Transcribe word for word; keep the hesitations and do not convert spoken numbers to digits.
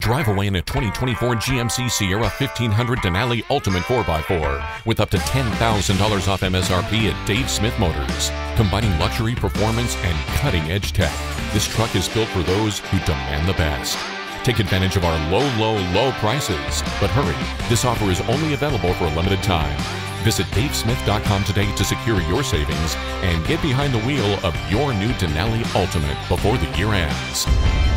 Drive away in a twenty twenty-four G M C Sierra fifteen hundred Denali Ultimate four by four with up to ten thousand dollars off M S R P at Dave Smith Motors. Combining luxury, performance, and cutting-edge tech, this truck is built for those who demand the best. Take advantage of our low, low, low prices. But hurry, this offer is only available for a limited time. Visit Dave Smith dot com today to secure your savings and get behind the wheel of your new Denali Ultimate before the year ends.